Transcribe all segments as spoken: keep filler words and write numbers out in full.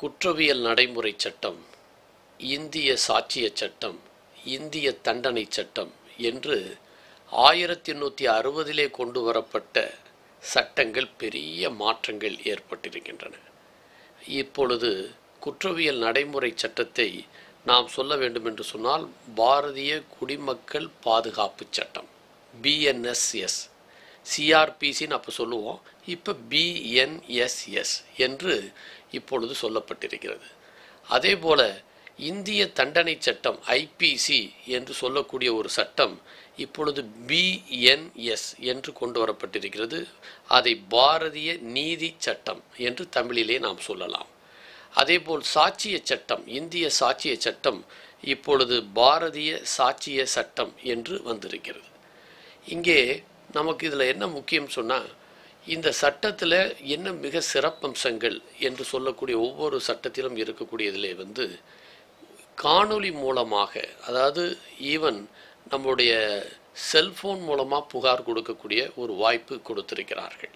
குற்றவியல் நடைமுறை சட்டம், இந்திய சாட்சிய சட்டம், இந்திய தண்டனை சட்டம் என்று ஆயிரத்தி எண்ணூற்றி அறுபதிலே கொண்டு வரப்பட்ட சட்டங்கள் பெரிய மாற்றங்கள் ஏற்பட்டிருக்கின்றன. இப்பொழுது குற்றவியல் நடைமுறை சட்டத்தை நாம் சொல்ல வேண்டும் என்று சொன்னால் பாரதிய குடிமக்கள் பாதுகாப்பு சட்டம், பிஎன்எஸ்எஸ், சிஆர்பிசின்னு அப்போ சொல்லுவோம், இப்போ பிஎன்எஸ்எஸ் என்று இப்பொழுது சொல்லப்பட்டிருக்கிறது. அதே போல இந்திய தண்டனை சட்டம் ஐபிசி என்று சொல்லக்கூடிய ஒரு சட்டம் இப்பொழுது பிஎன்எஸ் என்று கொண்டு வரப்பட்டிருக்கிறது. அதை பாரதிய நீதி சட்டம் என்று தமிழிலே நாம் சொல்லலாம். அதேபோல் சாட்சிய சட்டம், இந்திய சாட்சிய சட்டம் இப்பொழுது பாரதிய சாட்சிய சட்டம் என்று வந்திருக்கிறது. இங்கே நமக்கு இதில் என்ன முக்கியம் சொன்னால், இந்த சட்டத்தில் என்ன மிக சிறப்பம்சங்கள் என்று சொல்லக்கூடிய ஒவ்வொரு சட்டத்திலும் இருக்கக்கூடியதிலே வந்து காணொளி மூலமாக, அதாவது ஈவன் நம்முடைய செல்ஃபோன் மூலமாக புகார் கொடுக்கக்கூடிய ஒரு வாய்ப்பு கொடுத்திருக்கிறார்கள்.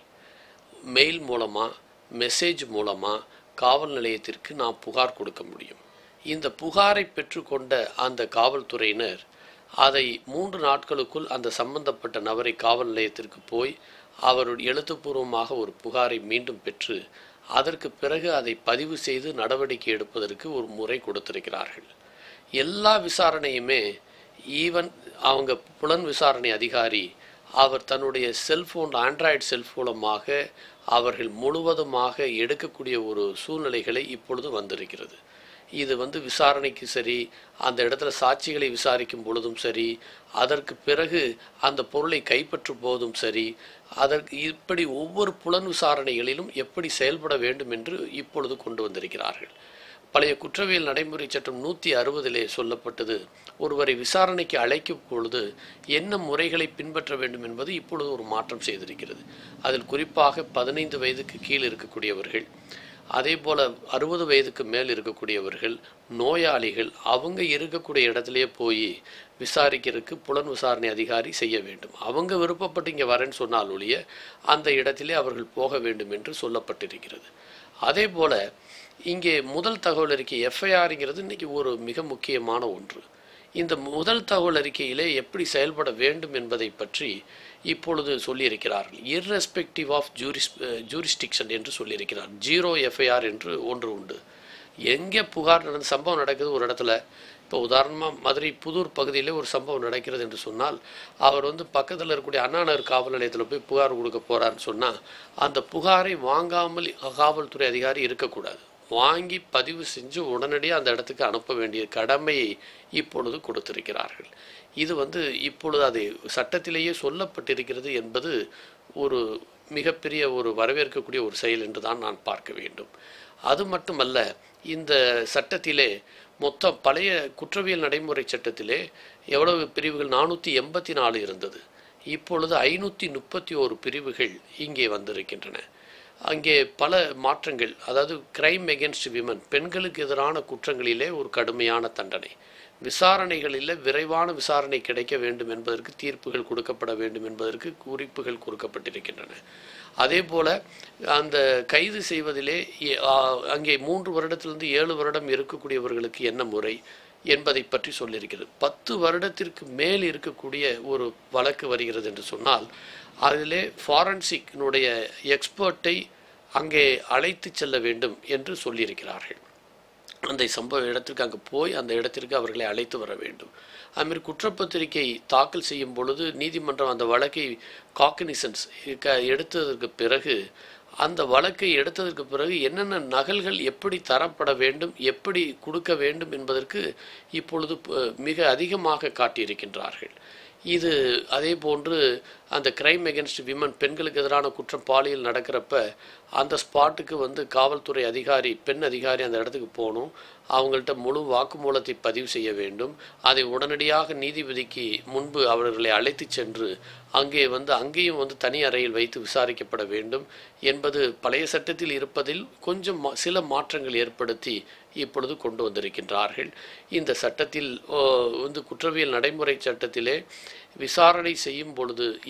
மெயில் மூலமாக, மெசேஜ் மூலமாக காவல் நிலையத்திற்கு நாம் புகார் கொடுக்க முடியும். இந்த புகாரை பெற்றுக்கொண்ட அந்த காவல்துறையினர் அதை மூன்று நாட்களுக்குள் அந்த சம்பந்தப்பட்ட நபரை காவல் நிலையத்திற்கு போய் அவருடைய எழுத்துப்பூர்வமாக ஒரு புகாரை மீண்டும் பெற்று அதற்கு பிறகு அதை பதிவு செய்து நடவடிக்கை எடுப்பதற்கு ஒரு முறை கொடுத்திருக்கிறார்கள். எல்லா விசாரணையுமே ஈவன் அவங்க புலன் விசாரணை அதிகாரி அவர் தன்னுடைய செல்ஃபோன், ஆண்ட்ராய்டு செல்ஃபோனமாக அவர்கள் முழுவதுமாக எடுக்கக்கூடிய ஒரு சூழ்நிலைகளை இப்பொழுது வந்திருக்கிறது. இது வந்து விசாரணைக்கு சரி, அந்த இடத்துல சாட்சிகளை விசாரிக்கும் பொழுதும் சரி, அதற்கு பிறகு அந்த பொருளை கைப்பற்றும் போதும் சரி, அதற்கு இப்படி ஒவ்வொரு புலன் விசாரணைகளிலும் எப்படி செயல்பட வேண்டும் என்று இப்பொழுது கொண்டு வந்திருக்கிறார்கள். பழைய குற்றவியல் நடைமுறை சட்டம் நூற்றி அறுபதிலே சொல்லப்பட்டது, ஒருவரை விசாரணைக்கு அழைக்கும் பொழுது என்ன முறைகளை பின்பற்ற வேண்டும் என்பது இப்பொழுது ஒரு மாற்றம் செய்திருக்கிறது. அதில் குறிப்பாக பதினைந்து வயதுக்கு கீழ் இருக்கக்கூடியவர்கள், அதே போல் அறுபது வயதுக்கு மேல் இருக்கக்கூடியவர்கள், நோயாளிகள், அவங்க இருக்கக்கூடிய இடத்துலையே போய் விசாரிக்கிறதுக்கு புலன் விசாரணை அதிகாரி செய்ய வேண்டும். அவங்க விருப்பப்பட்டு இங்கே வரேன்னு சொன்னால் ஒழிய அந்த இடத்திலே அவர்கள் போக வேண்டும் என்று சொல்லப்பட்டிருக்கிறது. அதே போல் இங்கே முதல் தகவல் அறிக்கை எஃப்ஐஆருங்கிறது இன்றைக்கி ஒரு மிக முக்கியமான ஒன்று. இந்த முதல் தகவல் அறிக்கையிலே எப்படி செயல்பட வேண்டும் என்பதை பற்றி இப்பொழுது சொல்லியிருக்கிறார்கள். இர்ரெஸ்பெக்டிவ் ஆஃப் ஜூரிஸ் ஜூரிஸ்டிக்ஷன் என்று சொல்லியிருக்கிறார். ஜீரோ எஃப்ஐஆர் என்று ஒன்று உண்டு. எங்கே புகார் நடந்த சம்பவம் நடக்குது ஒரு இடத்துல, இப்போ உதாரணமாக மதுரை புதூர் பகுதியிலே ஒரு சம்பவம் நடக்கிறது என்று சொன்னால், அவர் வந்து பக்கத்தில் இருக்கக்கூடிய அண்ணாநகர் காவல் நிலையத்தில் போய் புகார் கொடுக்க போகிறான்னு சொன்னால் அந்த புகாரை வாங்காமல் காவல்துறை அதிகாரி இருக்கக்கூடாது. வாங்கி பதிவு செஞ்சு உடனடியாக அந்த இடத்துக்கு அனுப்ப வேண்டிய கடமையை இப்பொழுது கொடுத்திருக்கிறார்கள். இது வந்து இப்பொழுது அது சட்டத்திலேயே சொல்லப்பட்டிருக்கிறது என்பது ஒரு மிகப்பெரிய ஒரு வரவேற்கக்கூடிய ஒரு செயல் என்று தான் நான் பார்க்க வேண்டும். அது மட்டுமல்ல, இந்த சட்டத்திலே மொத்தம் பழைய குற்றவியல் நடைமுறை சட்டத்திலே எவ்வளவு பிரிவுகள், நானூற்றி எண்பத்தி நாலு இருந்தது. இப்பொழுது ஐநூற்றி முப்பத்தி ஓரு பிரிவுகள் இங்கே வந்திருக்கின்றன. அங்கே பல மாற்றங்கள், அதாவது கிரைம் எகென்ஸ்ட் விமன், பெண்களுக்கு எதிரான குற்றங்களிலே ஒரு கடுமையான தண்டனை, விசாரணைகளில் விரைவான விசாரணை கிடைக்க வேண்டும் என்பதற்கு தீர்ப்புகள் கொடுக்கப்பட வேண்டும் என்பதற்கு குறிப்புகள் கொடுக்கப்பட்டிருக்கின்றன. அதே போல் அந்த கைது செய்வதிலே அங்கே மூன்று வருடத்திலிருந்து ஏழு வருடம் இருக்கக்கூடியவர்களுக்கு என்ன முறை என்பதை பற்றி சொல்லியிருக்கிறது. பத்து வருடத்திற்கு மேல் இருக்கக்கூடிய ஒரு வழக்கு வருகிறது என்று சொன்னால் அதிலே ஃபாரன்சிக்னுடைய எக்ஸ்பர்ட்டை அங்கே அழைத்து செல்ல வேண்டும் என்று சொல்லியிருக்கிறார்கள். அந்த சம்பவ இடத்திற்கு அங்கே போய் அந்த இடத்திற்கு அவர்களை அழைத்து வர வேண்டும். அதுமாதிரி குற்றப்பத்திரிகை தாக்கல் செய்யும் பொழுது நீதிமன்றம் அந்த வழக்கை காக்னிசன்ஸ் எடுத்ததற்கு பிறகு அந்த வழக்கை எடுத்ததற்கு பிறகு என்னென்ன நகல்கள் எப்படி தரப்பட வேண்டும், எப்படி கொடுக்க வேண்டும் என்பதற்கு இப்பொழுது மிக அதிகமாக காட்டியிருக்கின்றார்கள். இது அதே போன்று அந்த கிரைம் எகென்ஸ்ட் விமன், பெண்களுக்கு எதிரான குற்றம் பாலியல் நடக்கிறப்ப அந்த ஸ்பாட்டுக்கு வந்து காவல்துறை அதிகாரி, பெண் அதிகாரி அந்த இடத்துக்கு போகணும். அவங்கள்ட்ட முழு வாக்குமூலத்தை பதிவு செய்ய வேண்டும். அதை உடனடியாக நீதிபதிக்கு முன்பு அவர்களை அழைத்து சென்று அங்கே வந்து அங்கேயும் வந்து தனி அறையில் வைத்து விசாரிக்கப்பட வேண்டும் என்பது பழைய சட்டத்தில் இருப்பதில் கொஞ்சம் சில மாற்றங்கள் ஏற்படுத்தி இப்பொழுது கொண்டு வந்திருக்கின்றார்கள். இந்த சட்டத்தில் வந்து குற்றவியல் நடைமுறை சட்டத்திலே விசாரணை செய்யும் பொழுது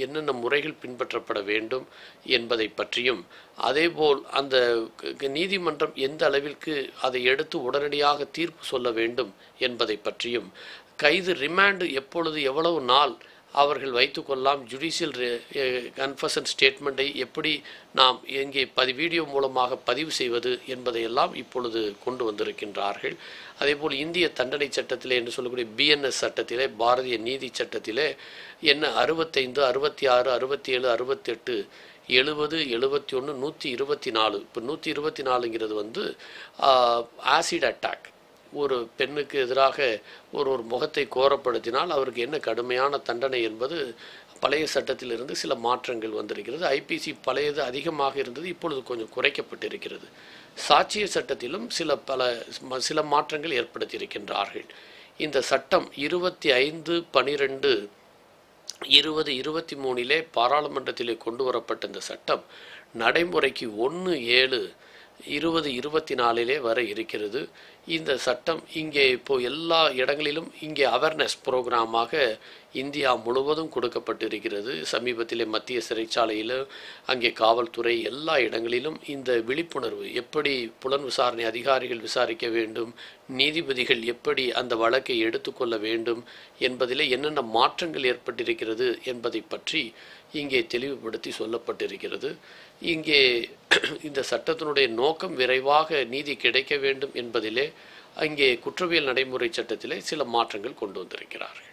என்னென்ன முறைகள் பின்பற்றப்பட வேண்டும் என்பதை பற்றியும், அதேபோல் அந்த நீதிமன்றம் எந்த அளவிற்கு அதை எடுத்து உடனடியாக தீர்ப்பு சொல்ல வேண்டும் என்பதை பற்றியும், கைது ரிமாண்டு எப்பொழுது எவ்வளவு நாள் அவர்கள் வைத்துக்கொள்ளலாம், ஜுடிஷியல் கன்ஃபஷன் ஸ்டேட்மெண்ட்டை எப்படி நாம் இங்கே பதி வீடியோ மூலமாக பதிவு செய்வது என்பதையெல்லாம் இப்பொழுது கொண்டு வந்திருக்கின்றார்கள். அதேபோல் இந்திய தண்டனை சட்டத்திலே என்று சொல்லக்கூடிய பிஎன்எஸ் சட்டத்திலே, பாரதிய நீதி சட்டத்திலே என்ன அறுபத்தைந்து அறுபத்தி ஆறு அறுபத்தி ஏழு அறுபத்தெட்டு எழுபது எழுபத்தி ஒன்று நூற்றி இருபத்தி நாலு இப்போ நூற்றி இருபத்தி நாலுங்கிறது வந்து ஆசிட் அட்டாக், ஒரு பெண்ணுக்கு எதிராக ஒரு ஒரு முகத்தை கோரப்படுத்தினால் அவருக்கு என்ன கடுமையான தண்டனை என்பது பழைய சட்டத்திலிருந்து சில மாற்றங்கள் வந்திருக்கிறது. ஐபிசி பழையது அதிகமாக இருந்தது, இப்பொழுது கொஞ்சம் குறைக்கப்பட்டிருக்கிறது. சாட்சிய சட்டத்திலும் சில பல சில மாற்றங்கள் ஏற்படுத்தியிருக்கின்றார்கள். இந்த சட்டம் இருபத்தி ஐந்து பனிரெண்டு இருபது இருபத்தி மூணிலே பாராளுமன்றத்திலே கொண்டு வரப்பட்ட இந்த சட்டம் நடைமுறைக்கு ஒன்று ஏழு இருபது இருபத்தி நாலிலே வர இருக்கிறது. இந்த சட்டம் இங்கே இப்போது எல்லா இடங்களிலும் இங்கே அவேர்னஸ் ப்ரோக்ராமாக இந்தியா முழுவதும் கொடுக்கப்பட்டிருக்கிறது. சமீபத்திலே மத்திய சிறைச்சாலையில், அங்கே காவல்துறை, எல்லா இடங்களிலும் இந்த விழிப்புணர்வு, எப்படி புலன் விசாரணை அதிகாரிகள் விசாரிக்க வேண்டும், நீதிபதிகள் எப்படி அந்த வழக்கை எடுத்துக்கொள்ள வேண்டும் என்பதிலே என்னென்ன மாற்றங்கள் ஏற்பட்டிருக்கிறது என்பதை பற்றி இங்கே தெளிவுபடுத்தி சொல்லப்பட்டிருக்கிறது. இங்கே இந்த சட்டத்தினுடைய நோக்கம் விரைவாக நீதி கிடைக்க வேண்டும் என்பதிலே அங்கே குற்றவியல் நடைமுறை சட்டத்திலே சில மாற்றங்கள் கொண்டு வந்திருக்கிறார்கள்.